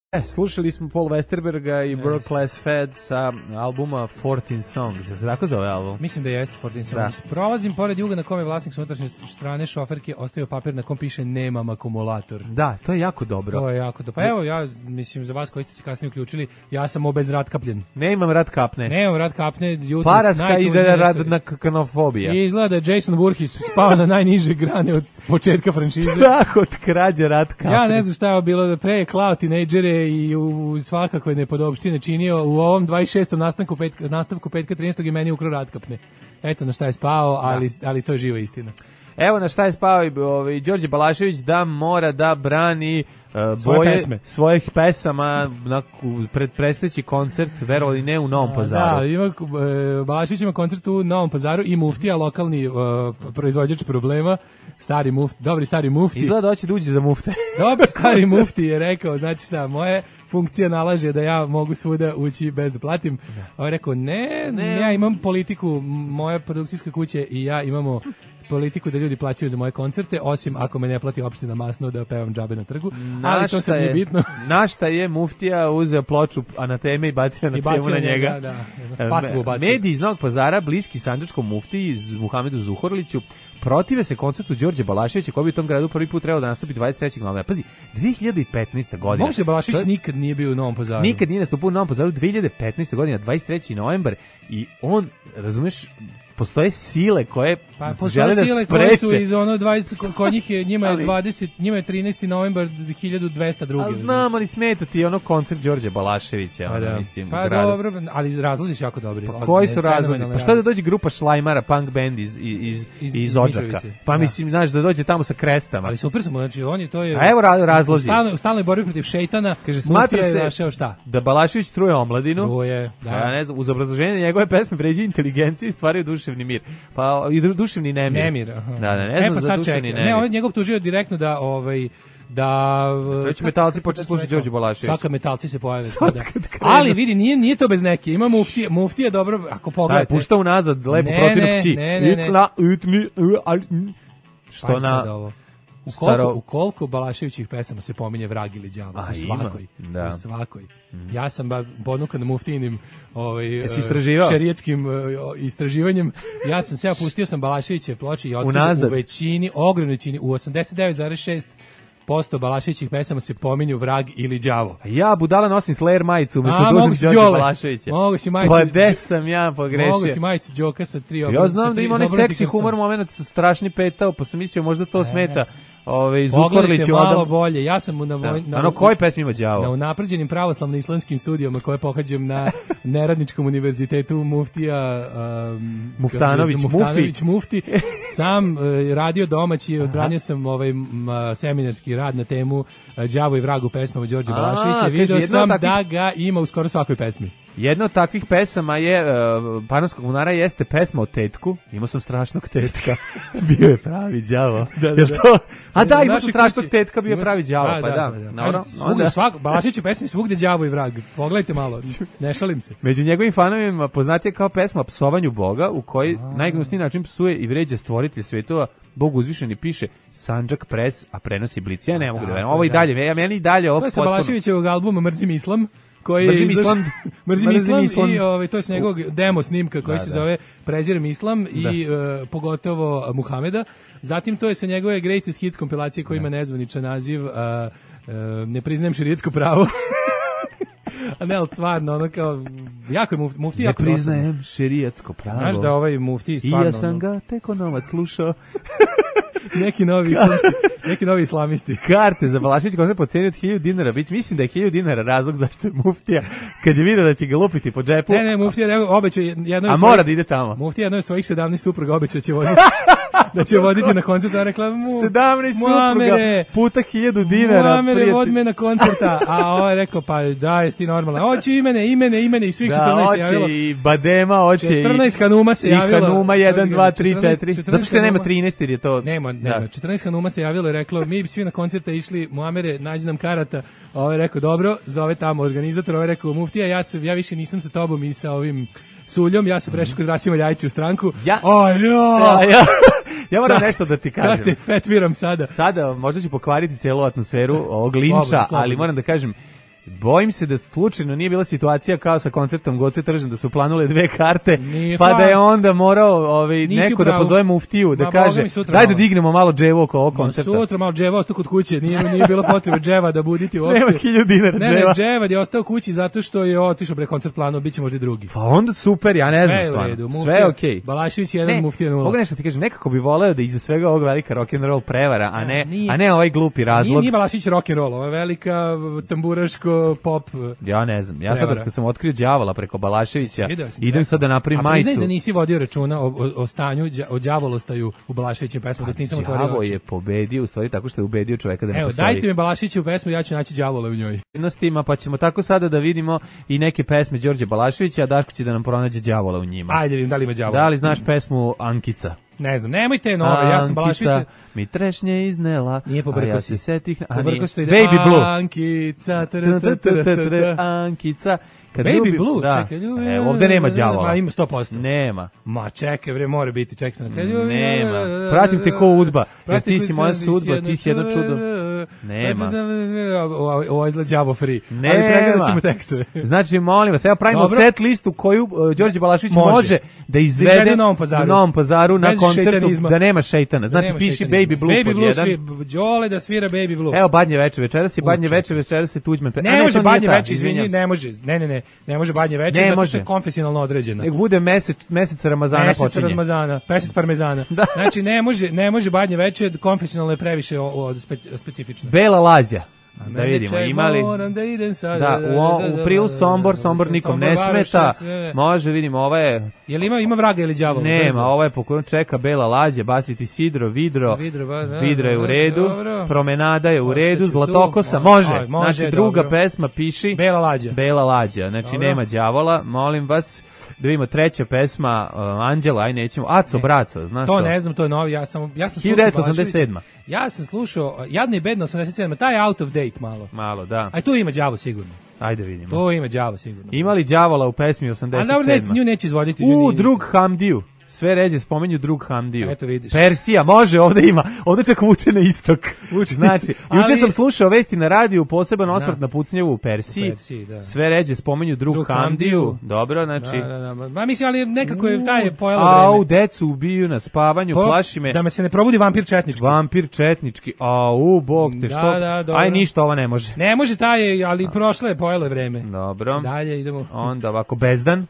Slušali smo Paul Westerberga i World Class Fed sa albuma 14 Songs. Se tako zove album? Mislim da jeste 14 Songs. Prolazim pored juga na kome vlasnik s unutrašnje strane šoferke ostavio papir na kom piše nemam akumulator. Da, to je jako dobro. To je jako dobro. Pa evo, ja mislim za vas koji ste se kasnije uključili, ja sam obezratkapljen. Nemam rad kapne. Nemam rad kapne. Paraska ide rad na kanofobija. I izgleda da je Jason Voorhees spao na najniže grane od početka franšize. Strah od krađe rad kapne. Ja ne znam šta je bilo, pre je klao tinejdžere i u svakakve nepodopštine činio u ovom 26. nastavku petka 13. i meni ukrao ratkapne. Eto na šta je spao, ali to je živa istina. Evo na šta je spao i Đorđe Balašević da mora da brani boje svojih pesama pred predstojeći koncert, verovali ne, u Novom Pazaru. Da, Balašević ima koncert u Novom Pazaru i Muftija, lokalni proizvođač problema, dobri stari Mufti. Izgleda da hoće da uđe za Mufte. Dobri stari Mufti je rekao, znači šta, moje funkcija nalaže da ja mogu svuda ući bez da platim. On je rekao, ne, ja imam politiku, moja produkcijska kuća i ja imamo politiku da ljudi plaćaju za moje koncerte, osim ako me ne plati opština Masno da pevam džabe na trgu, ali to sad nije bitno. Našta je Muftija uzeo ploču Anateme i bacio Anatemu na njega. Fatvu bacio. Mediji iz Novog Pazara, bliski sandžačkom Muftiji, Muhamedu Zuhorliću, protive se koncertu Đorđe Balaševića koji bi u tom gradu prvi put trebao da nastupi 23. novembra. Pazi, 2015. godina. Moguće Balašević nikad nije bio u Novom Pazaru. Nikad nije nastupio u Novom Pazaru, železnice godina, 23. novembar i on, razumeš, postoje sile koje žele da spreče. Koje su iz ono 20, kod njih je, njima je 20, njima je 13. novembar 1202. Ali znam, ali smeta ti ono koncert Đorđe Balaševića. Mislim, pa dobro, ali razlozi su jako dobri. Pa koji su razlozi? Pa šta da dođe grupa Šlajmara, punk band iz Odžaka? Pa mislim, znaš, da dođe tamo sa krestama. Ali super su, znači oni to je... A evo razlozi. U stalnoj borbi protiv šejtana, kaže, smatra se našao šta? Da Balašević truje omladinu. Truje, da. Ja ne znam, uz obrazloženje njegove pesme vređaju inteligenciju i stvaraju duševni mir. Pa i duševni nemir. Nemir, aha. Da, ne znam za duševni nemir. Ne, on njegov tužio direktno da već metalci počeli slušati Đorđe Balaševića. Svaka metalci se pojave. Ali vidi, nije to bez neke. Ima Muftija dobro, ako pogledate. Šta je, pušta unazad, lepo protivno kći. Što na... U koliko Balaševićih pesama se pominje vrag ili đavo? U svakoj. Ja sam ponukan Muftijinim šerijetskim istraživanjem. Ja sam se pustio sam Balaševiće ploče i otkrio u većini, ogromnoj većini, u 89,6% Balaševićih pesama se pominju vrag ili đavo. Ja budala nosim Slayer majicu umjesto Đorđe Balaševića. Mogu si majicu. Pa gde sam ja pogrešio? Mogu si majicu Đoka sa 3 Ja znam da ima onaj seksi humor moment sa strašni petao, pa sam mislio možda to smeta. Pogledajte malo bolje. Ja sam na koji pesmi ima đavo? Na unapređenim pravoslavno-islamskim studijama koje pohađam na Neradničkom univerzitetu Muftija Muftanović Mufti. Sam radio domaći, odbranio sam seminarski rad na temu đavo i vrag u pesmama Đorđe Balaševića. Video sam da ga ima u skoro svakoj pesmi. Jedna od takvih pesama je Panonskog bunara jeste pesma o tetku. Imao sam strašnog tetka. Bio je pravi đavo. A da, imao sam strašnog tetka, bio je pravi đavo. Pa da. Balašević u pesmi svugde đavo i vrag. Pogledajte malo, ne šalim se. Među njegovim fanovima poznatije kao pesma o psovanju Boga, u kojoj najgnusniji način psuje i vređa stvoritelj svetova. Bog uzvišeni piše Sandžak Pres, a prenosi Blic. Ja ne mogu da verujem. Ovo i dalje, meni i dalje ovo. To je sa Balaševićevog albuma Mrzim Islam. Mrzim Islam i to je s njegovog demo snimka koji se zove Prezirem Islam i pogotovo Muhameda. Zatim to je sa njegove Greatest Hits kompilacije koja ima nezvaničan naziv Ne priznajem šerijetsko pravo. A ne, ali stvarno, ono kao, jako je Mufti jako dosadno. Ne priznajem šerijetsko pravo. Znaš da ovaj Mufti stvarno... I ja sam ga tek onovac slušao. Neki novi islamisti. Karte za Balašević koncert po ceni od 1000 dinara. Mislim da je 1000 dinara razlog zašto je Muftija, kad je vidio da će ga lupiti po džepu. Ne, Muftija obećao jedno. A mora da ide tamo. Muftija jedno od svojih 17 supruga obećao da će voditi na koncert. A rekla 17 supruga puta 1000 dinara. Muamere, vod me na koncerta. A ovo je rekao, pa da, jesi ti normalna. Hoće imene i svih 14 se javilo. Da, hoće i Badema, hoće 14 Hanuma se javilo. I Hanuma 1, 2, 3, 4. Zato što nema 13 jer je to... Nema. 14 Hanuma se javilo i reklo, mi bi svi na koncerta išli, Muamere, nađi nam karata. Ovo je rekao, dobro, zove tamo organizator, ovo je rekao, Muftija, ja više nisam sa tobom i sa ovim Suljom, ja sam prešao kod Rasima Ljajića u stranku. Ja moram nešto da ti kažem. Ja te fetviram sada. Sada možda ću pokvariti celu atmosferu ovog linča, ali moram da kažem, Bojim se da slučajno nije bila situacija kao sa koncertom Goce Tržan, da su planule 2 karte, nije pa da je onda morao neko da pozove muftiju, da kaže, daj da dignemo malo dževo oko ovog koncerta. Sutra malo dževa ostao kod kuće, nije bilo potrebe dževa da buditi uopšte. Nema 1000 dinara dževa. Ne, dževa je ostao kući zato što je otišao bre koncert planu, biće možda drugi. Pa onda super, ja ne znam stvarno. Sve je okej. Balašević 1, muftija 0. Mogu nešto ti kažem, nekako bi voleo da iza svega ovog velika rock and roll prevara, a ne ovaj glupi razlog. Nije Balašević rock and roll, ovo je velika tamburaško pop. Ja ne znam. Ja sad kad sam otkrio đavola preko Balaševića, idem sad da napravim majicu. A priznaj da nisi vodio računa o stanju, o đavolostaju u Balaševićem pesmu, dok nisam otvorio oči. Đavo je pobedio, u stvari tako što je ubedio čoveka da ne postoji. Evo, dajte mi Balaševiću pesmu, ja ću naći đavola u njoj. Pa ćemo tako sada da vidimo i neke pesme Đorđe Balaševića, a Daško će da nam pronađe đavola u njima. Ajde, vidim da li ima đavola. Da li znaš pesmu Ankica? Ne znam, nemojte nove, ja sam Balašević. Ankica mi trešnje iznela, nije a ja se setih... Baby Blue. Ankica, Ankica. Baby Blue, čekaj, ljubi. Ovde nema đavola. Ima 100%. Nema. Ma čekaj, bre, mora biti, čekaj sam. Nema. Pratim te ko udba, jer ti si moja sudba, ti si jedno čudo. Nema. Ovo izgleda đavo free. Nema. Ali pregledat ćemo tekstove. Znači, molim vas, evo pravimo set listu koju Đorđe Balašević može da izvede u Novom Pazaru na koncertu da nema šejtana. Znači, piši Baby Blue pod jedan. Đole da svira Baby Blue. Evo, Badnje veče, večeras je Badnje veče, večeras je Tuđman. Ne može Badnje veče, izvini, ne može. Ne može Badnje veče, zato što je konfesionalno određena. Nek bude mesec Ramazana počinje. Mesec Ramazana, mesec parmezana. Znači, ne može Badnje veče, konfesionalno je previše specifično. Bela lađa. Da vidimo, imali... Da idem sad. Da, u prilu Sombor nikom ne smeta. Može, vidimo, ova je... Jel ima vraga ili đavola? Nema, ova je pokojem čeka Bela lađa, baciti sidro, vidro je u redu, promenada je u redu, Zlatokosa, može. Znači, druga pesma piši... Bela lađa, znači nema đavola, molim vas, da vidimo treća pesma Anđela, aj nećemo, Aco Braco, znaš to? To ne znam, to je novi, ja sam slušao 1987. Ja sam slušao, Jadna i bedna 87, taj je out of date malo. Malo, da. A tu ima đavo sigurno. Ajde vidimo. To ima đavo sigurno. Ima li đavola u pesmi 87? A dobro, nju neće izvoditi. Drug Hamdiju. Sve ređe spomenju drug Hamdiju. Eto vidiš. Persija, može, ovde ima. Ovde čak vuče na istok. Znači, juče sam slušao vesti na radiju, poseban osvrt na pucnjevu u Persiji. Da. Sve ređe spomenju drug Hamdiju. Dobro, znači. Da. Ma mislim, ali nekako je taj pojelo vreme. Au, decu ubiju na spavanju, plaši me. Da me se ne probudi vampir četnički. Vampir četnički. Au, bog te što. Aj ništa ovo ne može. Ne može taj, ali prošlo je pojelo vreme. Dobro. Dalje idemo. Onda ovako Bezdan.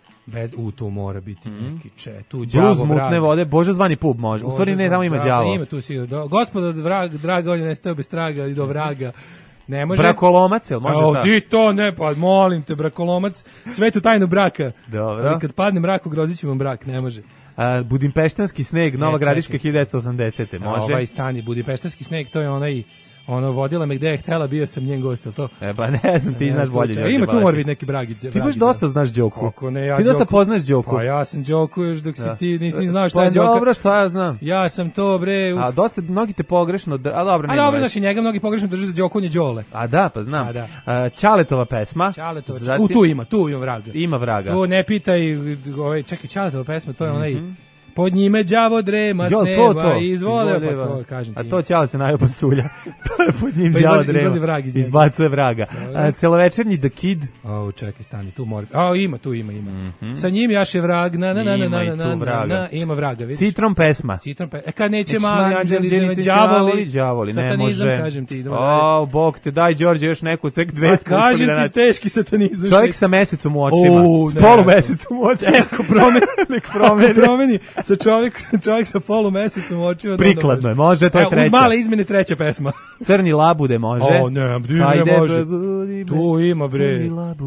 To mora biti neki tu Bluz mutne vode, Bože zvani pub može. U stvari ne, tamo ima đavo. Ima tu sigurno. Gospodo, draga, on je nestao bez traga i do vraga. Ne može. Brakolomac, jel može tako? Di to ne, pa molim te, brakolomac, svetu tajnu braka. Dobro. Ali kad padne mrak, ugrozit ćemo mrak, ne može. Budimpeštanski sneg, Nova Gradiška 1980. Može. Ovaj stani, Budimpeštanski sneg, to je onaj... vodila me gde je htela, bio sam njen gost, al to? Pa ne znam, ti znaš bolje. Ima tu mora biti neki Bragić. Ti baš dosta znaš Đoku. Ti dosta poznaš Đoku. Pa ja sam Đoku još dok si ti nisi znao šta je Đoka. Pa dobro, šta ja znam. Ja sam to, bre. A dosta, mnogi te pogrešno, a dobro, nema. A dobro, znači njega mnogi pogrešno drže za Đokunje Đole. A da, pa znam. Ćaletova pesma. Tu ima vraga. Ima vraga. To ne pitaj, čekaj, Ćaletova pesma, to je onaj... Pod njime đavo drema s neba izvole, pa to kažem ti. A to Ćale se najao pasulja. To je pod njim đavo drema. Izbacuje vraga. Celovečernji The Kid. Čekaj, stani, tu mora. Tu ima. Sa njim jaše vrag, ima vraga, vidiš. Citron pesma. Kad neće mali anđeli, đavoli, satanizam, kažem ti. Bog te, daj Đorđe još neku, tek 200. Kažem ti, teški satanizam. Čovjek sa mesecom u očima. S polumesecom u očima. Nek promeni. Sa čovjek sa polumesecom u očima. Prikladno je, može, to je treća. Uz male izmene treća pesma. Crni labude može. Ne može. Tu ima, bre.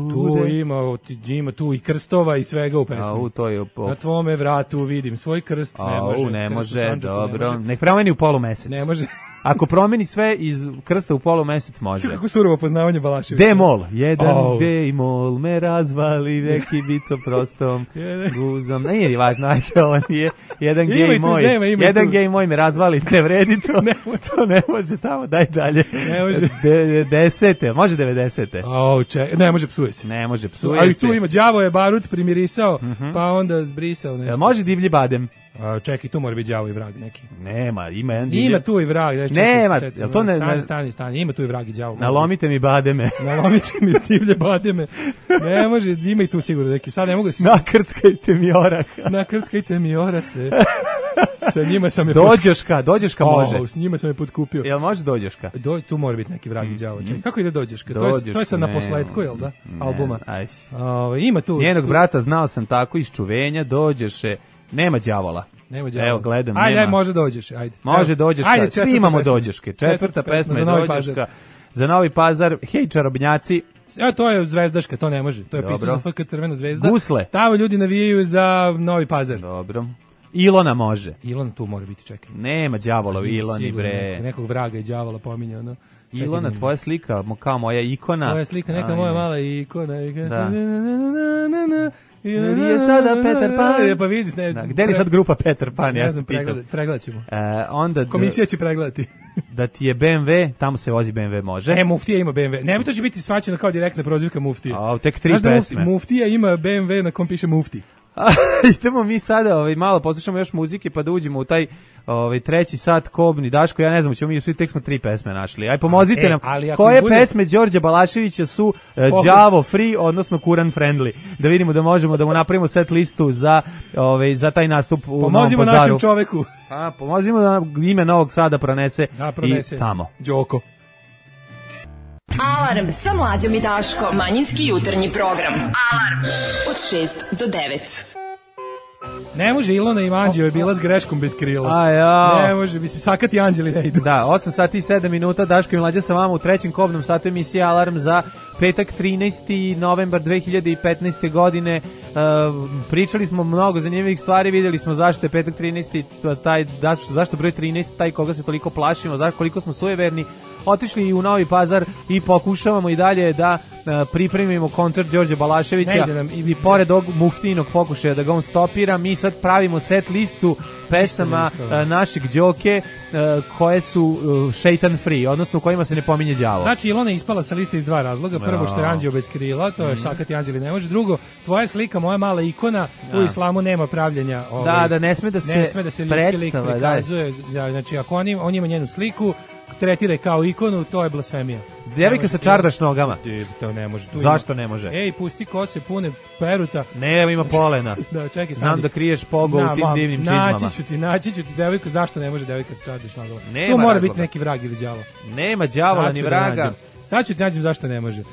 Ima tu i krstova i svega u pesmi. Na tvome vratu vidim svoj krst. Ne može, dobro. Nek promeni u polumesec. Ne može. Ako promeni sve iz krsta u polumesec može. Kako surovo poznavanje Balaševića. D-mol. Jedan D-mol me razvali, neki bito prostom guzom. Nije važno, ajde, ovo nije. Jedan gej moj me razvali, ne vredi to. To ne može tamo, daj dalje. Ne može. 10. Može 90. Ne može, psuje se. Ne može, psuje se. Ali tu ima, đavo je barut primirisao, pa onda zbrisao nešto. Može divlji badem. Čekaj, tu mora biti đavo i vrag neki. Nema, ima jedan Ima tu i vrag. Nema, jel to ne... Stani, ima tu i vrag i đavo. Nalomite mi bademe. Nalomite mi divlje bademe. Ne može, ima i tu sigurno neki. Sad ne mogu da... Nakrckajte mi oraha. Nakrckajte mi orase. Sa njima sam je... Dođeška može. S njima sam je potkupio. Jel može dođeška? Tu mora biti neki vrag i đavo. Čekaj, kako ide dođeška? To je sad na posledku, jel da? Albuma. Ima tu... Njenog brata znao sam tako iz čuvenja, dođeše... Nema đavola. Evo, gledam, nema. Ajde, može dođeš, ajde. Može dođeška, svi imamo dođeške. Četvrta pesma je dođeška. Za Novi Pazar, hej čarobnjaci. To je zvezdaška, to ne može. To je pisao za FK Crvena zvezda. Gusle. Tamo ljudi navijaju za Novi Pazar. Dobro. Ilona može. Ilona tu mora biti, čekaj. Nema đavola u Iloni, bre. Nekog vraga i đavola pominje, ono. Ilona, tvoja slika, kao moja ikona. Tvoja slika, neka moja mala ikona. Da. Gdje je sada Peter Pan? Pa vidiš, ne. Gde li sad grupa Peter Pan? Ja sam pregledat ćemo. Onda komisija će pregledati. Da ti je BMW, tamo se vozi BMW, može. Muftija ima BMW. Ne bi to će biti svačeno kao direktna prozivka Muftije. Tek 3 pesme. Muftija ima BMW na kom piše Mufti. Idemo mi sada malo poslušamo još muzike pa da uđemo u taj treći sat kobni. Daško, ja ne znam, ćemo mi svi tek smo 3 pesme našli. Aj pomozite nam. Koje pesme Đorđe Balaševića su đavo free, odnosno Kuran friendly? Da vidimo da možemo da mu napravimo set listu za taj nastup u Novom Pazaru. Pomozimo našem čoveku. Pomozimo da ime Novog Sada pronese i tamo. Đoko. Alarm sa Mlađom i Daškom. Manjinski jutarnji program. Alarm od 6 do 9. Ne može, Ilona Ivanđeo je bila s greškom bez krila. Ne može, bi se sakati anđeli ne idu. Da, 8 sati i 7 minuta, Daško i Mlađa sa vama u trećem kobnom satu emisije Alarm za petak 13. novembar 2015. godine. Pričali smo mnogo zanimljivih stvari, vidjeli smo zašto je petak 13. Zašto broj 13, taj koga se toliko plašimo, koliko smo sujeverni. Otišli i u Novi Pazar i pokušavamo i dalje da pripremimo koncert Đorđe Balaševića i pored ovog muftinog pokušaja da ga on stopira, mi sad pravimo set listu pesama našeg Đoke koje su šeitan free, odnosno u kojima se ne pominje đavo. Znači Ilona je ispala sa liste iz 2 razloga. Prvo što je anđeo bez krila, to je sakati anđeli ne može. Drugo, tvoja slika, moja mala ikona, u islamu nema pravljenja. Da, ne sme da se ljudski lik prikazuje. Znači ako on ima njenu sliku, tretira kao ikonu, to je blasfemija. Devojka sa čardaš nogama. To ne može. Zašto ne može? Ej, pusti kose pune peruta. Ne, ima polena. Da, čekaj, znam da kriješ pogo u tim divnim čizmama. Naći ću ti devojku, zašto ne može devojka sa čardaš nogama? Tu mora biti neki vrag ili đavo. Nema đavola ni vraga. Sad ću ti nađem zašto ne može.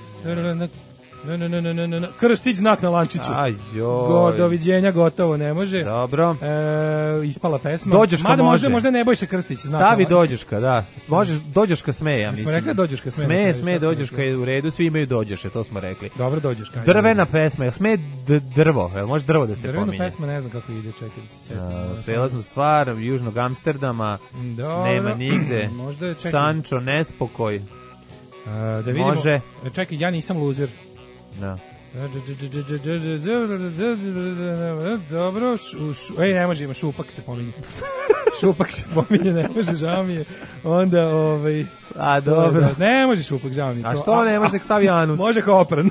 Krstić znak na lančiću. Doviđenja, gotovo, ne može. Dobro. Ispala pesma. Dođeška može. Možda Nebojša Krstić. Stavi dođeška, da. Dođeška sme, ja mislim. Smo rekli dođeška sme. Sme, dođeška je u redu, svi imaju dođeše, to smo rekli. Dobro, dođeška. Drvena pesma, sme drvo, može drvo da se pominje. Drvena pesma, ne znam kako ide, čekaj da se sjetim. Prelaznu stvar, južnog Amsterdama, nema nigde. Sančo, nespokoj. Da vidimo. Može. Čekaj, ja nisam luzer. Da. Dobro, ne može, ima šupak se pominje. Šupak se pominje, ne može, žao mi je. Onda, dobro. Ne može šupak, žao mi je. A što ne može, nek stavi anus? Može kao opran.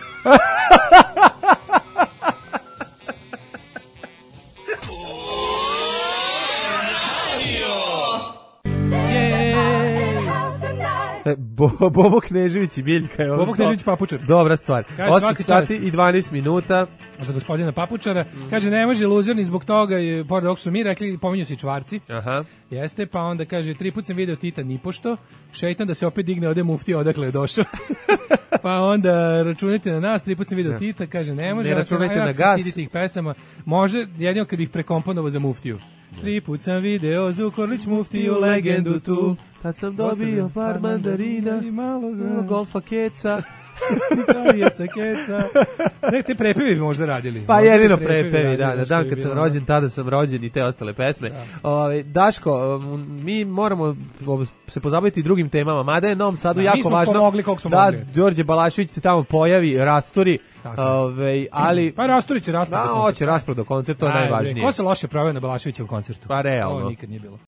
Bobo Knežević i Biljka je ovo. Bobo Knežević Papučar. Dobra stvar. 8 sati i 12 minuta. Za gospodina Papučara. Kaže, ne može luzer ni zbog toga, pored ovog su mi rekli, pominju se i čvarci. Aha. Jeste, pa onda kaže, 3 put sam video Tita nipošto, šeitan da se opet digne, ode muftija, odakle je došao. Pa onda računajte na nas, 3 put sam video Tita, kaže, ne može. Ne računajte na gas. Tih pesama. Može, jedino kad bih prekomponovao za muftiju. 3 put sam video Zukorlić muftiju, legendu tu. Tad sam dobio par mandarina i malo golfa keca. Italija sa keca. Te prepevi bi možda radili. Pa jedino prepevi, da. Dan kad sam rođen, tada sam rođen i te ostale pesme. Daško, mi moramo se pozabaviti drugim temama, mada je Novom Sadu jako važno da Đorđe Balašević se tamo pojavi, rasturi, ali... Pa rasturi će raspravo do koncerta. Hoće raspravo do koncerta, to je najvažnije. Ko se loše proveo na Balaševićevom koncertu? Pa realno. To nikad nije bilo.